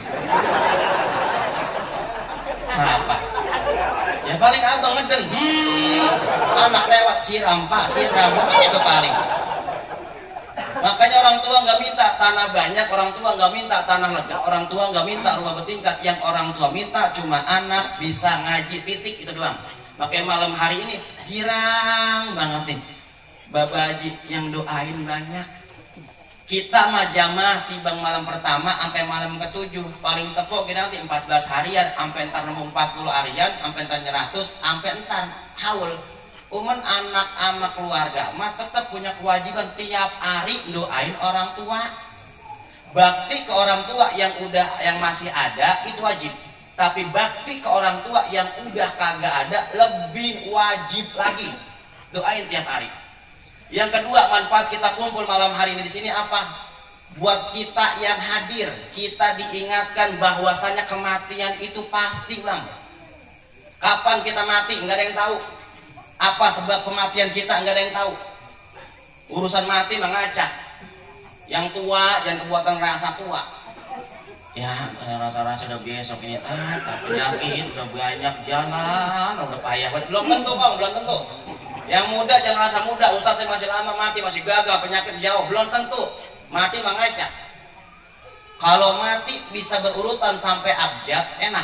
Apa? Ya paling abang ngeden. Anak lewat siram pak, siram. Itu paling. Makanya orang tua nggak minta tanah banyak, orang tua nggak minta tanah lega, orang tua nggak minta rumah bertingkat. Yang orang tua minta cuma anak bisa ngaji, titik, itu doang. Makanya malam hari ini girang banget nih Bapak Haji yang doain banyak. Kita mah jamaah tibang malam pertama sampai malam ke-7. Paling tepuk kita nanti 14 harian, sampai entar nemu 40 harian, sampai entar 100, sampai entar haul. Umen anak sama keluarga mah tetap punya kewajiban tiap hari doain orang tua. Bakti ke orang tua yang masih ada itu wajib. Tapi bakti ke orang tua yang udah kagak ada lebih wajib lagi. Doain tiap hari. Yang kedua, manfaat kita kumpul malam hari ini di sini apa? Buat kita yang hadir, kita diingatkan bahwasanya kematian itu pasti, Bang. Kapan kita mati nggak ada yang tahu. Apa sebab kematian kita nggak ada yang tahu. Urusan mati mengacak. Yang tua jangan kebuatan rasa tua. Ya, rasa-rasa udah besok ini penyakit udah banyak jalan, udah payah. Belum tentu, Bang, belum tentu. Yang muda jangan rasa muda, Ustaz saya masih lama mati, masih gagal, penyakit jauh, belum tentu. Mati mengacak. Kalau mati bisa berurutan sampai abjad, enak.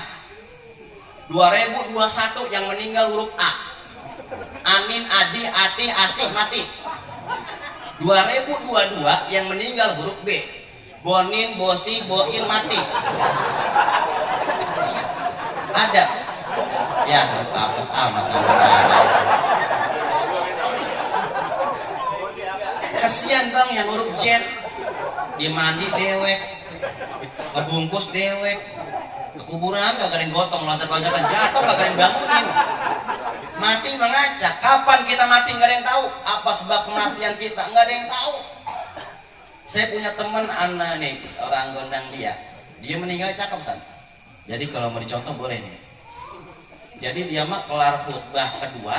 2021 yang meninggal huruf A. Amin, Adi, Ati, Asih, mati. 2022 yang meninggal huruf B. Bonin, Bosi, Boin, mati. Ada. Ya, apes amat. Kasihan Bang yang huruf Z. Dia mandi dewek, ngebungkus dewek, ke kuburan gak ada yang gotong, loncat-loncatan jatuh gak ada yang bangunin. Mati mengacak. Kapan kita mati gak ada yang tahu. Apa sebab kematian kita gak ada yang tahu. Saya punya teman anak nih, orang Gondang dia meninggal cakep kan. Jadi kalau mau dicontoh boleh nih. Jadi dia mah kelar khutbah kedua,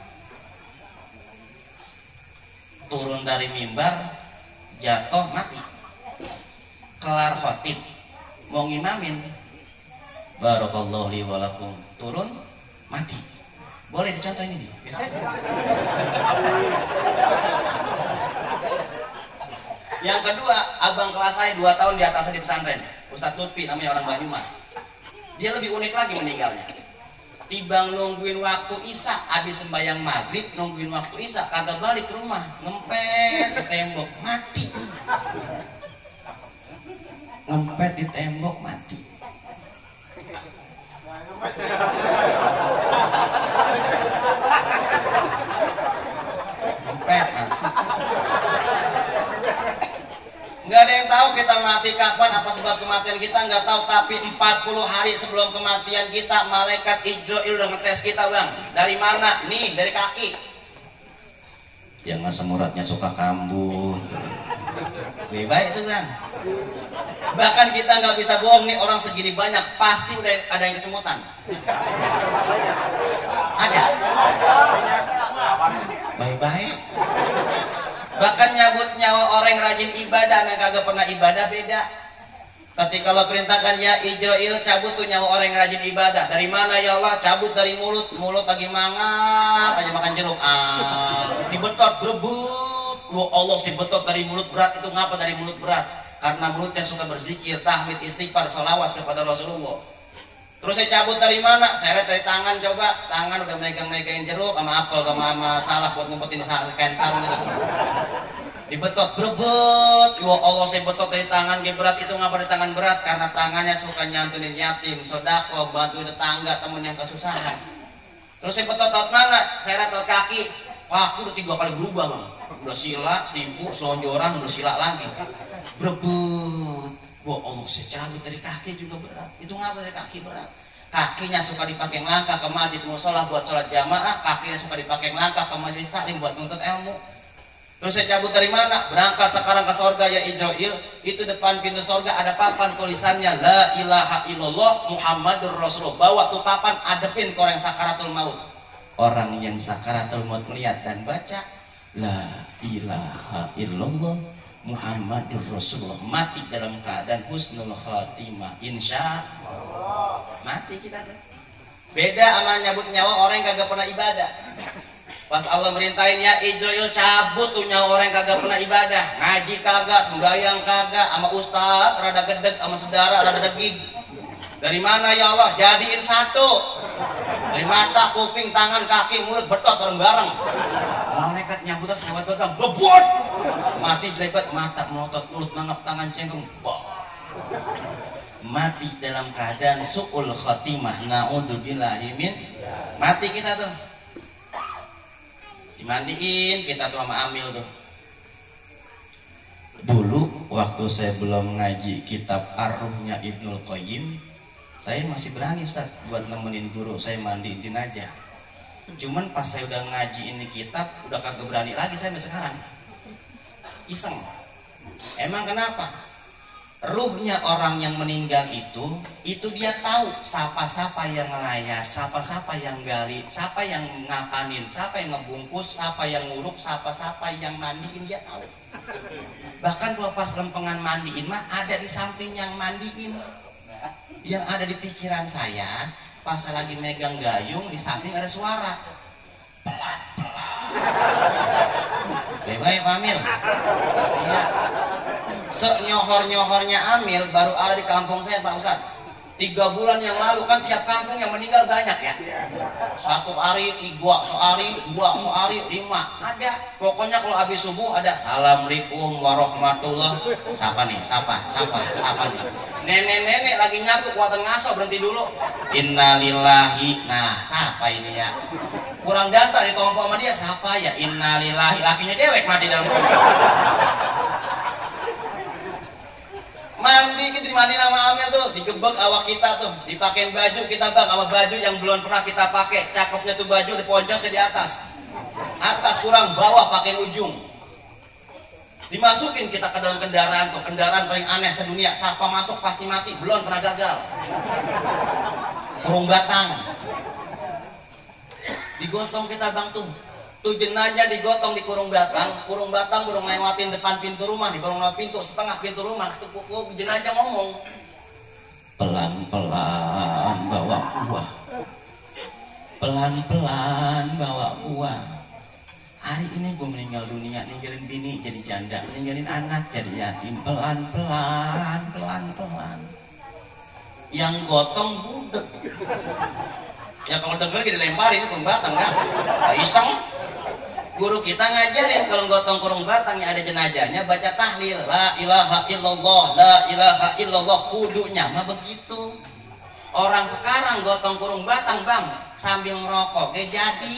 turun dari mimbar, jatuh mati. Kelar khotib mau ngimamin, barakallahu li wa lakum, turun mati. Boleh dicontoh ini nih. Yang kedua, abang kelas saya 2 tahun di atas di pesantren, Ustadz Lutfi namanya, orang Banyumas. Dia lebih unik lagi meninggalnya. Tibang nungguin waktu isya, habis sembahyang maghrib, nungguin waktu isya, kagak balik ke rumah, ngempet di tembok, mati. Ngempet di tembok, mati. Ngempet, mati. Nggak ada yang tahu kita mati kapan, apa sebab kematian kita nggak tahu. Tapi 40 hari sebelum kematian kita, malaikat Ijroil udah ngetes kita, Bang. Dari mana? Nih, dari kaki. Yang asam uratnya suka kambuh. Baik itu, Bang. Bahkan kita nggak bisa bohong nih, orang segini banyak pasti udah ada yang kesemutan. Ada. Baik-baik. Bahkan nyabut nyawa orang yang rajin ibadah yang kagak pernah ibadah beda. Ketika Allah perintahkan ya Ijroil cabut tuh nyawa orang yang rajin ibadah. Dari mana ya Allah? Cabut dari mulut. Mulut lagi mangap aja makan jeruk. Dibetot berebut. Allah sih betot dari mulut berat. Itu ngapa dari mulut berat? Karena mulutnya suka berzikir, tahmid, istighfar, salawat kepada Rasulullah. Terus saya cabut dari mana? Seret dari tangan, coba. Tangan udah megang-megangin jeruk sama apel sama salah buat ngumpetin kain sarung itu. Dibetot, berebut. Ya Allah, saya betot dari tangan, dia berat. Itu ngapa dari tangan berat? Karena tangannya suka nyantunin yatim, sodako, bantu tetangga, temen yang kesusahan. Terus saya betot lewat mana? Seret lewat kaki. Wah, aku udah 3 kali berubah, Bang. Udah sila, simpu, selonjoran, udah sila lagi. Berebut. Wah, Allah, saya cabut dari kaki juga berat. Itu ngapa dari kaki berat? Kakinya suka dipakai langkah ke masjid musola buat sholat jamaah, kakinya suka dipakai langkah ke majelis taklim buat nuntut ilmu. Terus saya cabut dari mana? Berangkat sekarang ke sorga ya Ijroil. Itu depan pintu sorga ada papan tulisannya La ilaha illallah Muhammadur Rasulullah. Bawa tuh papan, adepin ke orang sakaratul maut. Orang yang sakaratul maut melihat dan baca La ilaha illallah Muhammadur Rasulullah, mati dalam keadaan husnul khatimah, insya Allah. Mati kita tuh. Beda sama nyabut nyawa orang yang kagak pernah ibadah. Pas Allah merintahin ya Ijroil cabut tuh nyawa orang yang kagak pernah ibadah, ngaji kagak, sembahyang kagak, sama ustaz rada gedeg, sama saudara rada degig. Dari mana ya Allah? Jadiin satu. Dari mata, kuping, tangan, kaki, mulut betot bareng-bareng. Malaikat nyabutnya sahabat berkata, bebot. Mati jelebat, mata melotot, mulut mangap, tangan cengkung. Mati dalam keadaan su'ul khatimah. Na'udzubillahi min. Mati kita tuh. Dimandiin kita tuh sama Amil tuh. Dulu waktu saya belum ngaji kitab Ar-Ruhnya Ibnul Qayyim, saya masih berani Ustaz buat nemenin guru saya mandiin jenazah. Cuman pas saya udah ngaji ini kitab, udah kagak berani lagi saya sekarang. Iseng. Emang kenapa? Ruhnya orang yang meninggal itu dia tahu siapa-siapa yang ngelayat, siapa-siapa yang gali, siapa yang ngakanin, siapa yang ngebungkus, siapa yang nguruk, siapa-siapa yang mandiin, dia tahu. Bahkan kalau pas lempengan mandiin mah ada di samping yang mandiin. Yang ada di pikiran saya pas saya lagi megang gayung, di samping ada suara pelan-pelan. Baik Pak Amil. Iya. Senyohor-nyohornya Amil baru ada di kampung saya Pak Ustadz. 3 bulan yang lalu kan tiap kampung yang meninggal banyak ya. Satu hari 3, sehari 2, sehari 5. Ada. Pokoknya kalau habis subuh ada Assalamualaikum warahmatullah. Siapa nih? Siapa nih? Nenek-nenek lagi nyapu kuatan ngaso, berhenti dulu. Innalillahi. Nah, siapa ini ya? Kurang jantar ditompo sama dia, siapa ya? Innalillahi. Lakinya dewek mati dalam rumah. Mandi kita dimandi sama Amil tuh, digebek awak kita tuh, dipakein baju kita bang, sama baju yang belum pernah kita pakai. Cakepnya tuh baju diponcok ke di atas. Atas kurang, bawah pakai ujung. Dimasukin kita ke dalam kendaraan tuh, kendaraan paling aneh sedunia. Siapa masuk pasti mati, belum pernah gagal. Kurung batang. Digotong kita bang tuh. Tuh jenazah digotong di kurung batang baru ngelewatin depan pintu rumah, di baru lewat pintu, setengah pintu rumah, tuh jenazah ngomong, pelan-pelan bawa buah, pelan-pelan bawa buah. Hari ini gue meninggal dunia, ninggalin bini jadi janda, ninggalin anak jadi yatim, pelan-pelan, pelan-pelan. Yang gotong budek. Ya kalau denger kita lemparin itu kurung batang kan, iseng. Guru kita ngajarin kalau gotong kurung batang yang ada jenazahnya baca tahlil, la ilaha illallah, la ilaha illallah, kudunya mah begitu. Orang sekarang gotong kurung batang bang sambil ngerokok kayak jadi.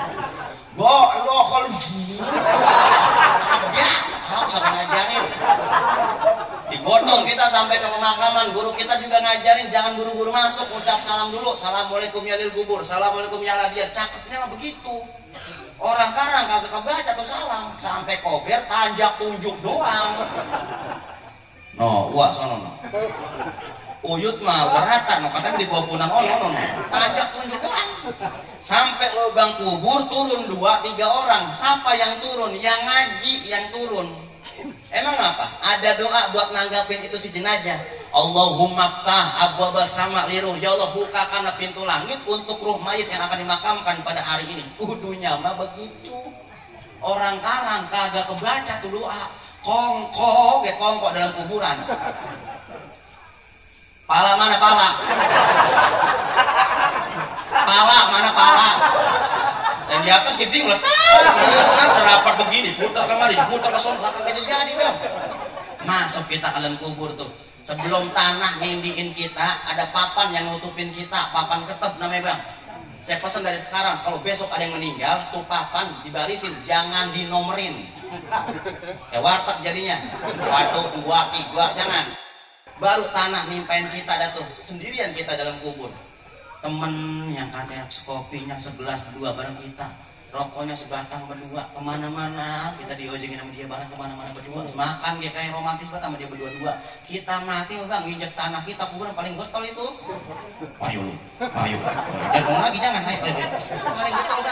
Ya, harus ngajarin. Digotong kita sampai ke pemakaman, guru kita juga ngajarin jangan buru-buru masuk, ucap salam dulu, assalamualaikum ya lil kubur, assalamualaikum ya ladiyat. Cakepnya mah begitu. Orang karang kagak kebaca tuh salam, sampai kober tanjak tunjuk doang. No, wah sono no. Uyut mah berata no, katanya di bawah punan no. Tanjak tunjuk doang. Sampai lubang kubur turun 2-3 orang. Siapa yang turun? Yang ngaji yang turun. Emang apa? Ada doa buat nanggapin itu si jenazah. Allahumma ftah abwaba sama liruh. Ya Allah bukakan pintu langit untuk ruh mayit yang akan dimakamkan pada hari ini. Kudunya mah begitu. Orang karang kagak kebaca tuh doa. Kongko dalam kuburan. Pala mana pala? Pala mana pala? Dan di atas gitu letak. Kan terapat begini, putar kemari, putar ke sana, kagak jadi bang. Masuk kita ke dalam kubur tuh. Sebelum tanah nindiin kita, ada papan yang nutupin kita, papan ketep namanya bang. Saya pesan dari sekarang, kalau besok ada yang meninggal, tuh papan dibarisin, jangan dinomerin. Kayak warteg jadinya, 1, 2, 3, jangan. Baru tanah nimpain kita ada tuh, sendirian kita dalam kubur. Temen yang katanya kopinya 11 berdua bareng kita, rokoknya sebatang berdua, kemana-mana kita diojengin sama dia banget, kemana-mana berdua, makan dia kayak romantis banget sama dia berdua-dua. Kita mati bang, injek tanah kita, kuburan paling gotol itu. Payu, jangan lagi jangan, paling gotol bang.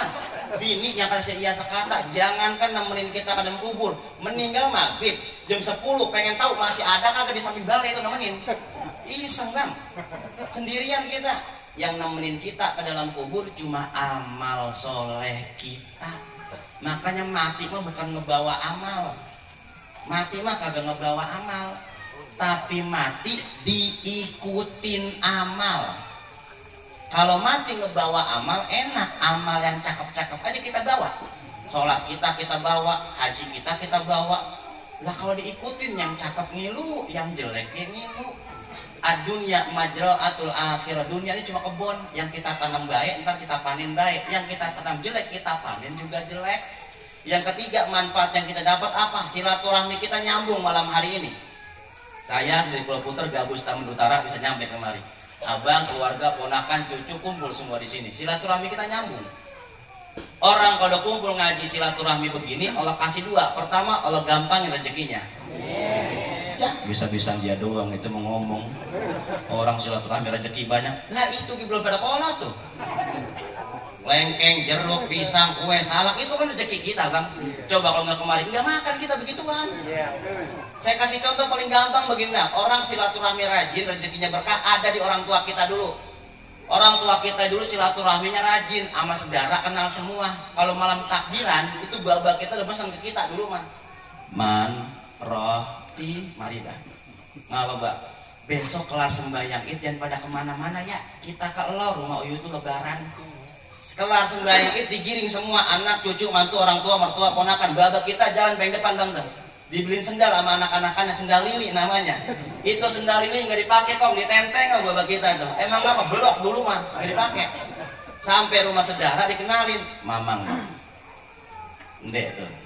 Bini yang kasih iya sekata, jangankan nemenin kita ke dalam kubur, meninggal maghrib jam 10 pengen tahu masih ada kagak di samping balai itu nemenin. Iseng bang, sendirian kita. Yang nemenin kita ke dalam kubur cuma amal soleh kita. Makanya mati mah bukan ngebawa amal, mati mah kagak ngebawa amal, tapi mati diikutin amal. Kalau mati ngebawa amal enak, amal yang cakep-cakep aja kita bawa. Sholat kita bawa, haji kita bawa. Lah kalau diikutin yang cakep ngilu, yang jelek ya ngilu. Adunya majra'atul akhirah. Dunia ini cuma kebun, yang kita tanam baik ntar kita panen baik, yang kita tanam jelek kita panen juga jelek. Yang ketiga, manfaat yang kita dapat apa? Silaturahmi kita nyambung malam hari ini. Saya dari Pulau Puter, Gabus Taman Utara bisa nyampe kemari. Abang, keluarga, ponakan, cucu kumpul semua di sini. Silaturahmi kita nyambung. Orang kalau kumpul ngaji silaturahmi begini, Allah kasih dua. Pertama, Allah gampangin rezekinya. Ya, bisa-bisa dia doang itu mau ngomong. Orang silaturahmi rezeki banyak. Lah itu belum pada kola tuh. Lengkeng, jeruk, pisang, kue, salak itu kan rezeki kita bang. Coba kalau nggak kemarin nggak makan kita begituan. Saya kasih contoh paling gampang begini, orang silaturahmi rajin, rezekinya berkah ada di orang tua kita dulu. Orang tua kita dulu silaturahminya rajin, sama saudara kenal semua. Kalau malam takbiran itu baba kita udah pesan ke kita dulu mah. Man, roti, maridah. Nggak mbak, besok kelar sembahyang itu dan pada kemana-mana ya. Kita ke lo rumah Uyu itu lebaran. Kelar sembahyang itu digiring semua anak, cucu, mantu, orang tua, mertua, ponakan. Baba kita jalan paling depan bang tuh. Dibeliin sendal sama anak-anakannya, sendal lili namanya. Itu sendal lili nggak dipakai kok, ditenteng sama bapak kita tuh. Emang apa? Blok dulu mah nggak dipakai. Sampai rumah saudara dikenalin, mamang, ndek tuh,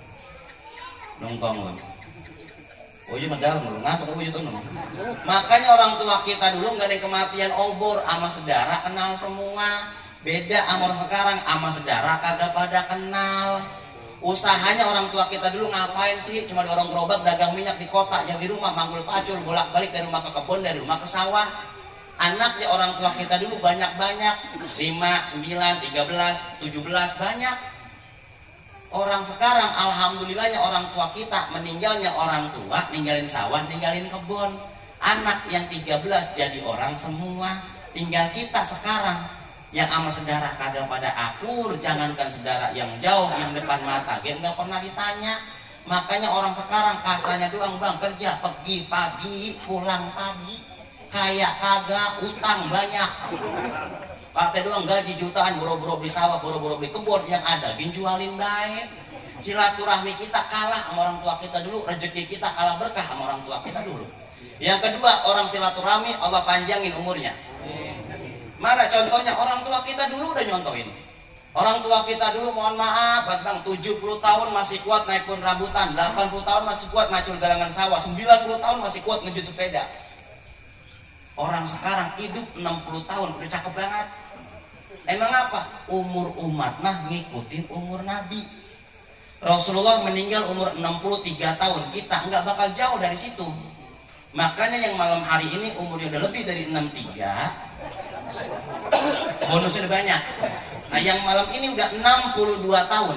nongkong bang. Oh iya medal mulu ngatur oh itu nong. Makanya orang tua kita dulu nggak ada kematian obor sama saudara kenal semua. Beda sama sekarang, sama saudara kagak pada kenal. Usahanya orang tua kita dulu ngapain sih? Cuma dorong gerobak dagang minyak di kota, yang di rumah manggul pacul, bolak-balik dari rumah ke kebun, dari rumah ke sawah. Anaknya orang tua kita dulu banyak-banyak, 5, 9, 13, 17 banyak. Orang sekarang alhamdulillahnya orang tua kita meninggalnya orang tua, ninggalin sawah, ninggalin kebun. Anak yang 13 jadi orang semua. Tinggal kita sekarang yang sama saudara kagak pada akur, jangankan saudara yang jauh, yang depan mata, dia nggak pernah ditanya. Makanya orang sekarang katanya doang bang kerja, pergi pagi, pulang pagi, kayak kagak, utang banyak. Partai doang gaji jutaan, boro-boro beli sawah, boro-boro beli kebun, yang ada jualin baik. Silaturahmi kita kalah sama orang tua kita dulu, rezeki kita kalah berkah sama orang tua kita dulu. Yang kedua, orang silaturahmi Allah panjangin umurnya. Mana contohnya? Orang tua kita dulu udah nyontohin. Orang tua kita dulu mohon maaf bang, 70 tahun masih kuat naik pun rambutan, 80 tahun masih kuat ngacul galangan sawah, 90 tahun masih kuat ngejut sepeda. Orang sekarang hidup 60 tahun udah cakep banget. Emang apa? Umur umat mah ngikutin umur Nabi. Rasulullah meninggal umur 63 tahun, kita nggak bakal jauh dari situ. Makanya yang malam hari ini umurnya udah lebih dari 63, bonusnya udah banyak. Nah yang malam ini udah 62 tahun.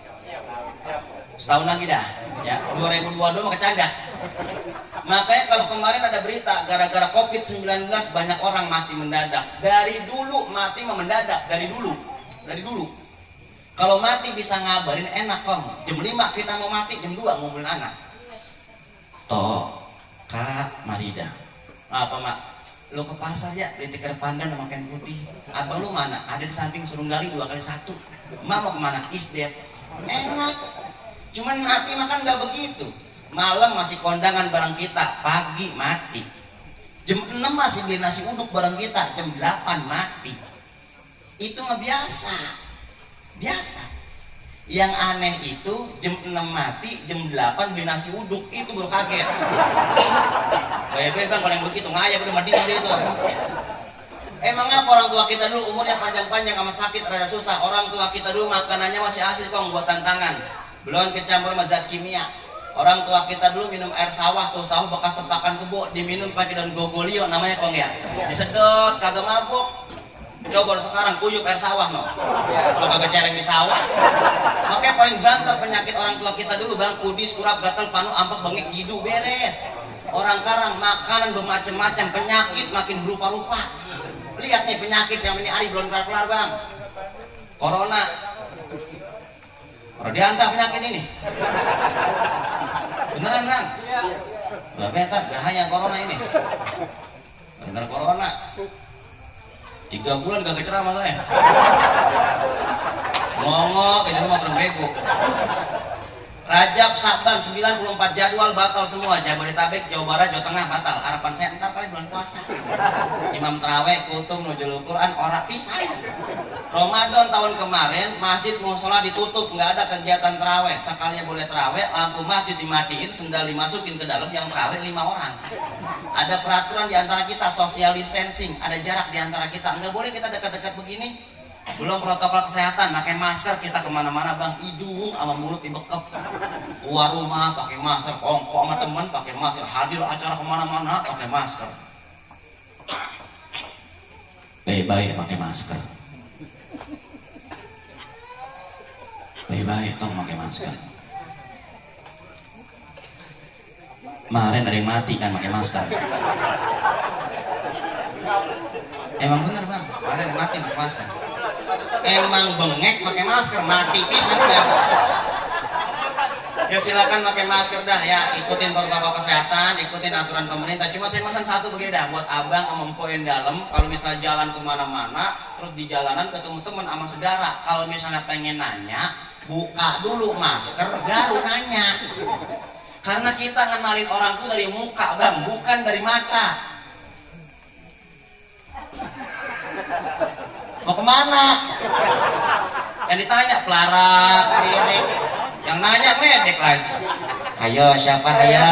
Setahun lagi dah ya, 2022 mau kecanda. Makanya kalau kemarin ada berita gara-gara COVID-19 banyak orang mati mendadak. Dari dulu mati mendadak, dari dulu. Kalau mati bisa ngabarin enak kong. Jam 5 kita mau mati, jam 2 ngumpulin anak. Toh Kak Marida, apa mak? Lo ke pasar ya, beli tikar pandan sama kain putih. Abang lu mana? Ada di samping, suruh gali 2x1. Mak mau kemana? Isdet. Enak. Cuman mati makan nggak begitu. Malam masih kondangan barang kita, pagi mati. Jam 6 masih beli nasi uduk barang kita, jam 8 mati. Itu nggak biasa. Biasa. Yang aneh itu jam 6 mati, jam 8 beli nasi uduk, itu baru kaget. Kayak bang kalau yang begitu ngayap udah mati dia itu. Emang apa orang tua kita dulu umurnya panjang-panjang sama sakit rada susah. Orang tua kita dulu makanannya masih asli kong, buatan tangan, belum kecampur sama zat kimia. Orang tua kita dulu minum air sawah, tuh sawah bekas tepakan kebo, diminum pakai daun gogolio namanya kong ya. Disedot kagak mabuk. Coba sekarang kuyup air sawah no. Kalau kagak celeng di sawah. Makanya paling banter penyakit orang tua kita dulu bang, kudis, kurap, gatal, panu, ampak, bengek, gidu, beres. Orang sekarang makanan bermacam-macam, penyakit makin berupa-rupa. Lihat nih penyakit yang ini hari belum kelar-kelar bang. Corona. Orang diantah penyakit ini. Beneran bang? Betat, bahaya corona ini. Bener corona. 3 bulan gak ceramah saya. Ngongok di rumah berbego. Rajab, Saban, 94 jadwal batal semua. Jabodetabek, Jawa Barat, Jawa Tengah batal. Harapan saya entar paling bulan puasa. Imam terawih, kultum, nuzulul Quran, ora pisan. Ramadan tahun kemarin masjid musola ditutup, nggak ada kegiatan terawih. Sekalinya boleh terawih, lampu masjid dimatiin, sendal dimasukin ke dalam, yang terawih 5 orang. Ada peraturan di antara kita, social distancing, ada jarak di antara kita. Nggak boleh kita dekat-dekat begini. Belum protokol kesehatan, pakai masker kita kemana-mana bang, hidung sama mulut dibekep. Keluar rumah pakai masker, kongkong sama temen pakai masker, hadir acara kemana-mana pakai masker. Baik-baik pakai masker. Baik-baik tong pakai masker. Kemarin ada yang mati kan pakai masker. Emang bener bang, ada yang mati pakai masker. Emang bengek pakai masker, mati pisan ya. Ya silakan pakai masker dah ya, ikutin protokol kesehatan, ikutin aturan pemerintah. Cuma saya pesan satu begini dah, buat abang sama empoin dalam, kalau misalnya jalan kemana-mana, terus di jalanan ketemu teman sama saudara, kalau misalnya pengen nanya, buka dulu masker, baru nanya. Karena kita ngenalin orang tuh dari muka bang, bukan dari mata. Mau kemana? Yang ditanya pelarat, klinik. Yang nanya medek lagi. Ayo siapa ayo?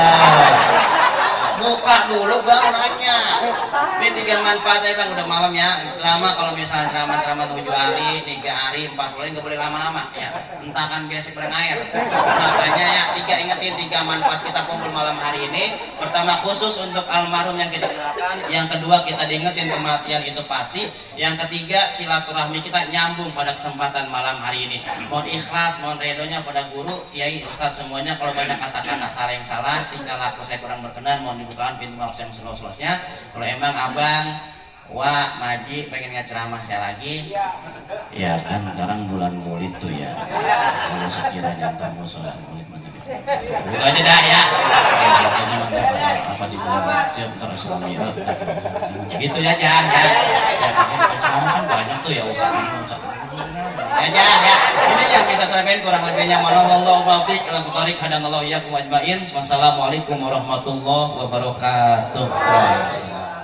Buka dulu baru nanya. Ini 3 manfaat ya bang, udah malam ya. Lama kalau misalnya ceramah 7 hari, 3 hari, 4 hari nggak boleh lama-lama ya. Entah kan biasa berang air. Makanya ya 3 ingetin 3 manfaat kita kumpul malam hari ini. Pertama khusus untuk almarhum yang kita doakan. Yang kedua kita diingetin kematian itu pasti. Yang ketiga silaturahmi kita nyambung pada kesempatan malam hari ini. Mohon ikhlas, mohon redonya pada guru, kiai, ustadz semuanya. Kalau banyak kata-kata salah yang salah, tingkah laku saya kurang berkenan, mohon dibukakan pintu maaf yang seluas-luasnya. Kalau emang abang, wah, maji pengen ceramah saya lagi. Ya kan sekarang bulan Maulid tuh ya. Kalau sekiranya tamu sholat Maulid mantap itu. Buka aja dah ya. Pokoknya mantap apa di bulan Rajab terus Mi'raj. Ya gitu ya Jah ya. Ya ceramah kan banyak tuh ya ustaz. Ya. Ini yang bisa saya sampaikan, kurang lebihnya wallahu muwaffiq ila thoriq hadanallahu iyyakum ajmain. Wassalamualaikum warahmatullahi wabarakatuh.